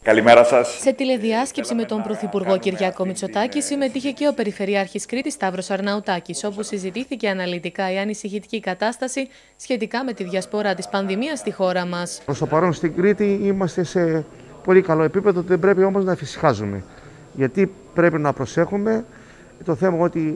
Καλημέρα σας. Σε τηλεδιάσκεψη με τον Πρωθυπουργό Κυριάκο Μητσοτάκη συμμετείχε και ο Περιφερειάρχης Κρήτης Σταύρος Αρναουτάκης, όπου συζητήθηκε αναλυτικά η ανησυχητική κατάσταση σχετικά με τη διασπορά της πανδημίας στη χώρα μας. Προς το παρόν στην Κρήτη είμαστε σε πολύ καλό επίπεδο, δεν πρέπει όμως να εφησυχάζουμε. Γιατί πρέπει να προσέχουμε το θέμα ότι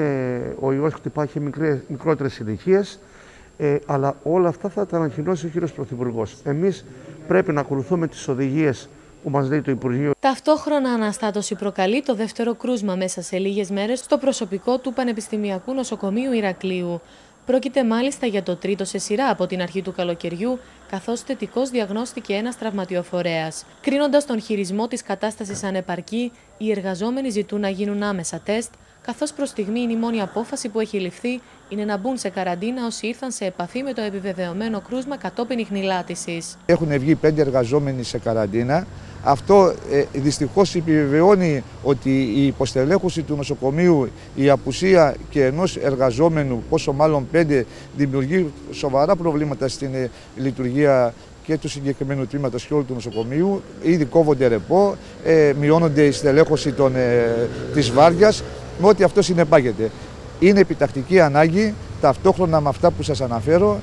ο ιός χτυπάει και μικρότερες ηλικίες, αλλά όλα αυτά θα τα ανακοινώσει ο κύριος Πρωθυπουργός. Εμείς πρέπει να ακολουθούμε τις οδηγίες που μας λέει το Υπουργείο. Ταυτόχρονα αναστάτωση προκαλεί το δεύτερο κρούσμα μέσα σε λίγες μέρες στο προσωπικό του Πανεπιστημιακού Νοσοκομείου Ηρακλείου. Πρόκειται μάλιστα για το τρίτο σε σειρά από την αρχή του καλοκαιριού, καθώς θετικός διαγνώστηκε ένας τραυματιοφορέας. Κρίνοντας τον χειρισμό της κατάστασης ανεπαρκή, οι εργαζόμενοι ζητούν να γίνουν άμεσα τεστ, καθώς προς στιγμή η μόνη απόφαση που έχει ληφθεί είναι να μπουν σε καραντίνα όσοι ήρθαν σε επαφή με το επιβεβαιωμένο κρούσμα κατόπιν ιχνηλάτησης. Έχουν βγει 5 εργαζόμενοι σε καραντίνα. Αυτό δυστυχώς επιβεβαιώνει ότι η υποστελέχωση του νοσοκομείου, η απουσία και ενός εργαζόμενου, πόσο μάλλον 5, δημιουργεί σοβαρά προβλήματα στην λειτουργία και του συγκεκριμένου τμήματος και όλου του νοσοκομείου. Ήδη κόβονται ρεπό, μειώνονται η στελέχωση της βάρδιας, με ό,τι αυτό συνεπάγεται. Είναι επιτακτική ανάγκη, ταυτόχρονα με αυτά που σας αναφέρω,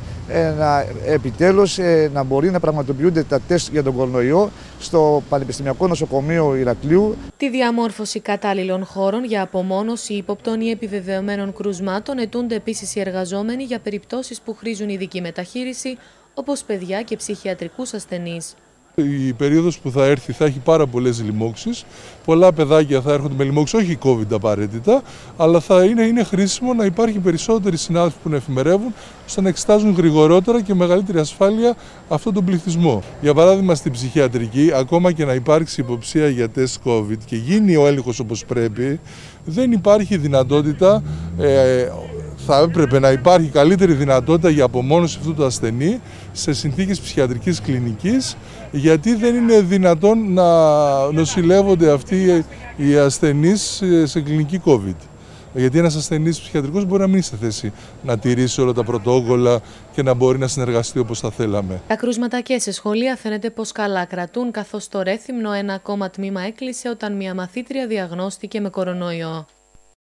επιτέλους να μπορεί να πραγματοποιούνται τα τεστ για τον κορονοϊό στο Πανεπιστημιακό Νοσοκομείο Ηρακλείου. Τη διαμόρφωση κατάλληλων χώρων για απομόνωση ύποπτων ή επιβεβαιωμένων κρουσμάτων αιτούνται επίσης οι εργαζόμενοι για περιπτώσεις που χρήζουν ειδική μεταχείριση, όπως παιδιά και ψυχιατρικούς ασθενείς. Η περίοδος που θα έρθει θα έχει πάρα πολλές λοιμώξεις. Πολλά παιδάκια θα έρχονται με λοιμώξεις, όχι COVID απαραίτητα, αλλά θα είναι χρήσιμο να υπάρχει περισσότεροι συνάδελφοι που να εφημερεύουν, ώστε να εξετάζουν γρηγορότερα και μεγαλύτερη ασφάλεια αυτόν τον πληθυσμό. Για παράδειγμα, στην ψυχιατρική, ακόμα και να υπάρξει υποψία για τεστ COVID και γίνει ο έλεγχος όπως πρέπει, δεν υπάρχει δυνατότητα. Θα έπρεπε να υπάρχει καλύτερη δυνατότητα για απομόνωση αυτού του ασθενή σε συνθήκες ψυχιατρικής κλινικής, γιατί δεν είναι δυνατόν να νοσηλεύονται αυτοί οι ασθενείς σε κλινική COVID. Γιατί ένας ασθενής ψυχιατρικός μπορεί να μην είναι σε θέση να τηρήσει όλα τα πρωτόκολλα και να μπορεί να συνεργαστεί όπως θα θέλαμε. Τα κρούσματα και σε σχολεία φαίνεται πως καλά κρατούν, καθώς στο Ρέθυμνο ένα ακόμα τμήμα έκλεισε όταν μια μαθήτρια διαγνώστηκε με κορονοϊό.